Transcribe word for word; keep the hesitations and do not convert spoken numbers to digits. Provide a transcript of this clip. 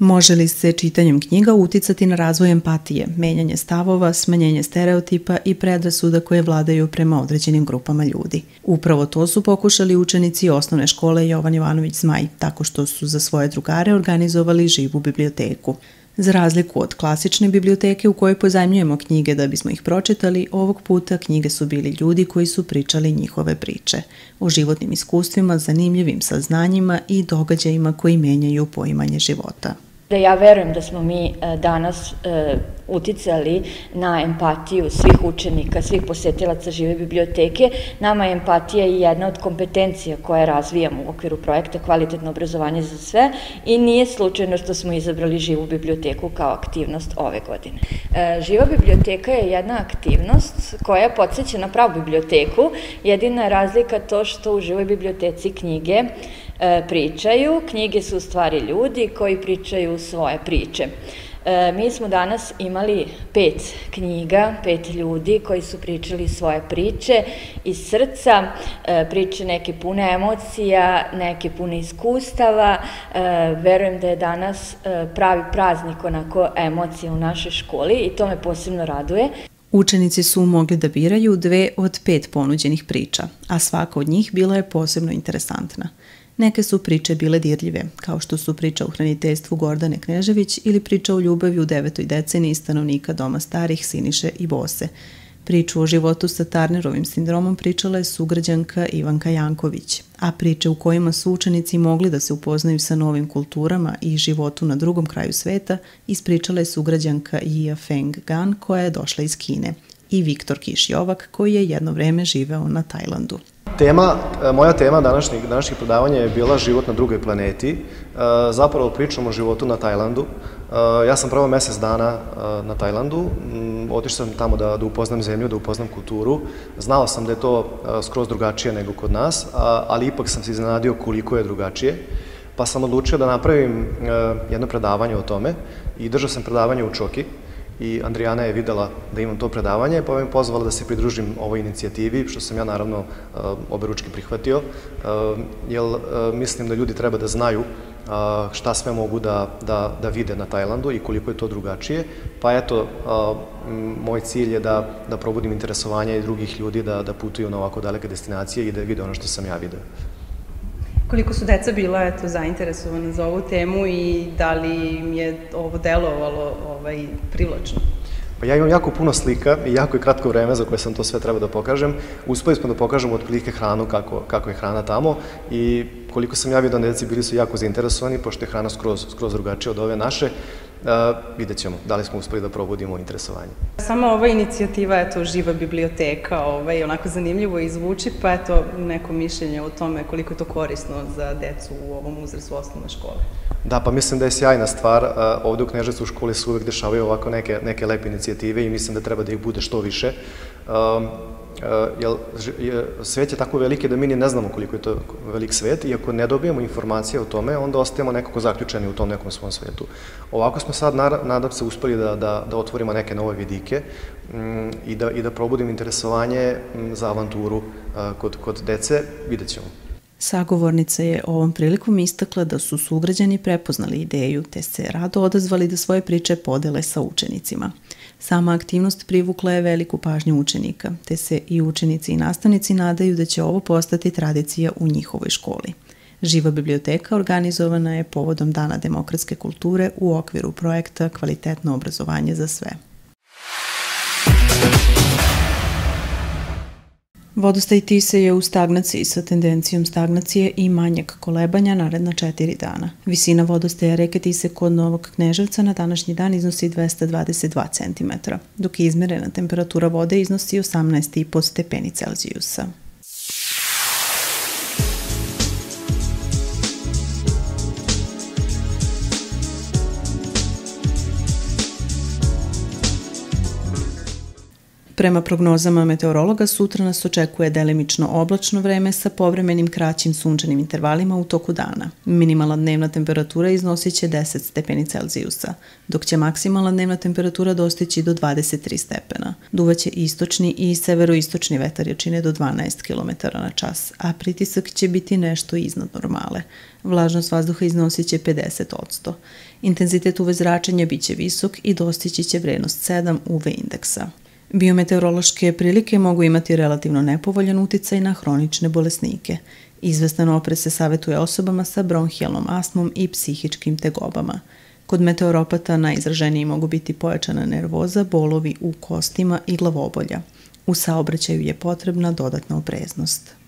Može li se čitanjem knjiga uticati na razvoj empatije, menjanje stavova, smanjenje stereotipa i predrasuda koje vladaju prema određenim grupama ljudi? Upravo to su pokušali učenici osnovne škole Jovan Jovanović Zmaj, tako što su za svoje drugare organizovali živu biblioteku. Za razliku od klasične biblioteke u kojoj pozajmljujemo knjige da bismo ih pročitali, ovog puta knjige su bili ljudi koji su pričali njihove priče o životnim iskustvima, zanimljivim saznanjima i događajima koji menjaju poimanje života. Ja verujem da smo mi danas uticali na empatiju svih učenika, svih posetilaca žive biblioteke. Nama je empatija i jedna od kompetencija koje razvijamo u okviru projekta Kvalitetno obrazovanje za sve i nije slučajno što smo izabrali živu biblioteku kao aktivnost ove godine. Živa biblioteka je jedna aktivnost koja podsjeća na pravu biblioteku. Jedina je razlika to što u živoj biblioteci knjige pričaju. Knjige su u stvari ljudi koji pričaju svoje priče. Mi smo danas imali pet knjiga, pet ljudi koji su pričali svoje priče iz srca, priče neke pune emocija, neke pune iskustava. Verujem da je danas pravi praznik onako emocija u našoj školi i to me posebno raduje. Učenici su mogli da biraju dve od pet ponuđenih priča, a svaka od njih bila je posebno interesantna. Neke su priče bile dirljive, kao što su priča o hraniteljstvu Gordane Knežević ili priča o ljubavi u devetoj deceniji stanovnika Doma starih Siniše i Bose. Priču o životu sa Turnerovim sindromom pričala je sugrađanka Ivanka Janković, a priče u kojima su učenici mogli da se upoznaju sa novim kulturama i životu na drugom kraju sveta ispričala je sugrađanka Jia Feng Gan koja je došla iz Kine i Viktor Kiš-Jovak koji je jedno vreme živeo na Tajlandu. Tema, moja tema današnjih, današnjih predavanja je bila život na drugoj planeti. Zapravo pričam o životu na Tajlandu. Ja sam prvo mesec dana na Tajlandu. Otišao sam tamo da, da upoznam zemlju, da upoznam kulturu. Znao sam da je to skroz drugačije nego kod nas, ali ipak sam se iznenadio koliko je drugačije. Pa sam odlučio da napravim jedno predavanje o tome i držao sam predavanje u Čoki. I Andrijana je videla da imam to predavanje, pa me pozvala da se pridružim ovoj inicijativi, što sam ja naravno oberučke prihvatio, jer mislim da ljudi treba da znaju šta sve mogu da, da, da vide na Tajlandu i koliko je to drugačije. Pa eto, moj cilj je da, da probudim interesovanje i drugih ljudi da, da putuju na ovako daleke destinacije i da vide ono što sam ja video. Koliko su deca bila eto, zainteresovana za ovu temu i da li im je ovo delovalo ovaj, privlačno? Pa ja imam jako puno slika i jako je kratko vreme za koje sam to sve trebao da pokažem. Uspeli smo da pokažemo otprilike hranu, kako, kako je hrana tamo i koliko sam ja vidio da deci bili su jako zainteresovani, pošto je hrana skroz, skroz drugačija od ove naše. Uh, vidjet ćemo da li smo uspeli da probudimo interesovanje. Sama ova inicijativa, eto, živa biblioteka, ovaj, onako zanimljivo izvuči, pa eto, neko mišljenje o tome koliko je to korisno za decu u ovom uzrastu osnovne škole. Da, pa mislim da je sjajna stvar. Uh, ovde u Kneževcu u školi se uvek dešavaju ovako neke, neke lepe inicijative i mislim da treba da ih bude što više. Um, jer svet je tako veliki da mi ni ne znamo koliko je to velik svet i ako ne dobijemo informacije o tome, onda ostajemo nekako zaključeni u tom nekom svom svetu. Ovako smo sad, nadam se, uspeli da, da, da otvorimo neke nove vidike um, i, da, i da probudimo interesovanje um, za avanturu uh, kod, kod dece, vidjet ćemo. Sagovornica je ovom prilikom istakla da su sugrađani prepoznali ideju te se rado odazvali da svoje priče podele sa učenicima. Sama aktivnost privukla je veliku pažnju učenika, te se i učenici i nastavnici nadaju da će ovo postati tradicija u njihovoj školi. Živa biblioteka organizovana je povodom Dana demokratske kulture u okviru projekta Kvalitetno obrazovanje za sve. Vodostaj Tise je u stagnaciji sa tendencijom stagnacije i manjeg kolebanja naredna četiri dana. Visina vodostaja reke Tise kod Novog Kneževca na današnji dan iznosi dvesta dvadeset dva centimetra, dok izmerena temperatura vode iznosi osamnaest i po stepeni Celzijusa. Prema prognozama meteorologa, sutra nas očekuje delimično oblačno vreme sa povremenim kraćim sunčanim intervalima u toku dana. Minimalna dnevna temperatura iznosit će deset stepeni Celzijusa, dok će maksimalna dnevna temperatura dostići do dvadeset tri stepena. Duvaće istočni i severoistočni vetar jačine do dvanaest kilometara na čas, a pritisak će biti nešto iznad normale. Vlažnost vazduha iznosit će pedeset posto. Intenzitet U V zračenja biće visok i dostići će vrednost sedam U V indeksa. Biometeorološke prilike mogu imati relativno nepovoljan uticaj na hronične bolesnike. Izvestan oprez se savetuje osobama sa bronhijalnom astmom i psihičkim tegobama. Kod meteoropata najizraženiji mogu biti pojačana nervoza, bolovi u kostima i glavobolja. U saobraćaju je potrebna dodatna opreznost.